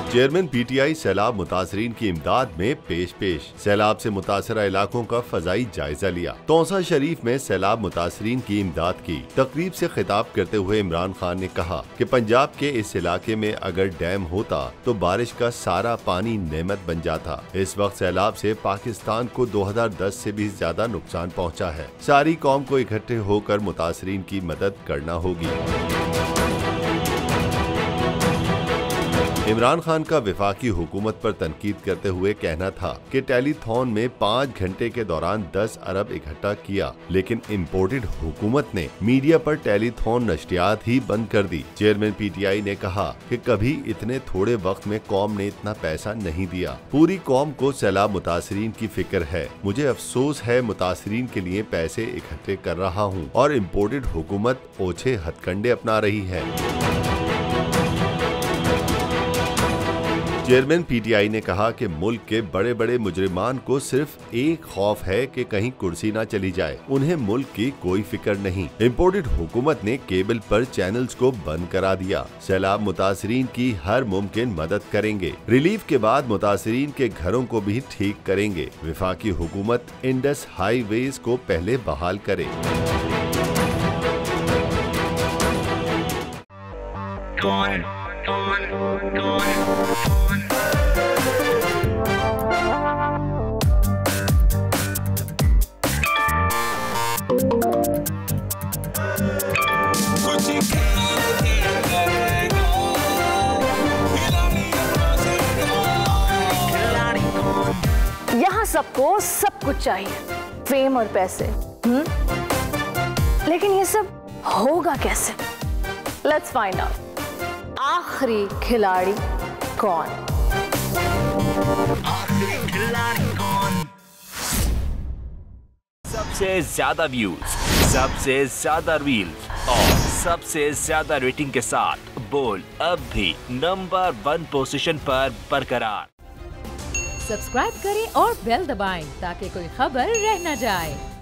Chairman PTI सैलाब मुतासरीन की इमदाद में पेश। सैलाब से मुतासरा इलाकों का फजाई जायजा लिया। तौसा शरीफ में सैलाब मुतासरीन की इमदाद की तकरीब से खिताब करते हुए इमरान खान ने कहा कि पंजाब के इस इलाके में अगर डैम होता तो बारिश का सारा पानी नेमत बन जाता। इस वक्त सैलाब से पाकिस्तान को 2010 से भी ज्यादा नुकसान पहुँचा है। सारी कौम को इकट्ठे होकर मुतासरीन की मदद करना होगी। इमरान खान का वफाकी हुकूमत पर तनकीद करते हुए कहना था कि टेलीथॉन में 5 घंटे के दौरान 10 अरब इकट्ठा किया, लेकिन इम्पोर्टेड हुकूमत ने मीडिया पर टेलीथॉन नशरियात ही बंद कर दी। चेयरमैन पीटीआई ने कहा कि कभी इतने थोड़े वक्त में कौम ने इतना पैसा नहीं दिया। पूरी कौम को सैलाब मुतासरीन की फिक्र है। मुझे अफसोस है मुतासरीन के लिए पैसे इकट्ठे कर रहा हूँ और इम्पोर्टेड हुकूमत ओछे हथकंडे अपना रही है। चेयरमैन पीटीआई ने कहा कि मुल्क के बड़े बड़े मुजरिमान को सिर्फ एक खौफ है कि कहीं कुर्सी ना चली जाए। उन्हें मुल्क की कोई फिक्र नहीं। इम्पोर्टेड हुकूमत ने केबल पर चैनल्स को बंद करा दिया। सैलाब मुतासरीन की हर मुमकिन मदद करेंगे। रिलीफ के बाद मुतासरीन के घरों को भी ठीक करेंगे। वफाकी हुकूमत इंडस हाईवेज को पहले बहाल करे। यहाँ सबको सब कुछ चाहिए, फेम और पैसे। लेकिन ये सब होगा कैसे? Let's find out. आखिरी खिलाड़ी कौन? सबसे ज्यादा व्यूज, सबसे ज्यादा रील्स और सबसे ज्यादा रेटिंग के साथ बोल्ड अब भी नंबर 1 पोजीशन पर बरकरार। सब्सक्राइब करें और बेल दबाएं ताकि कोई खबर रह न जाए।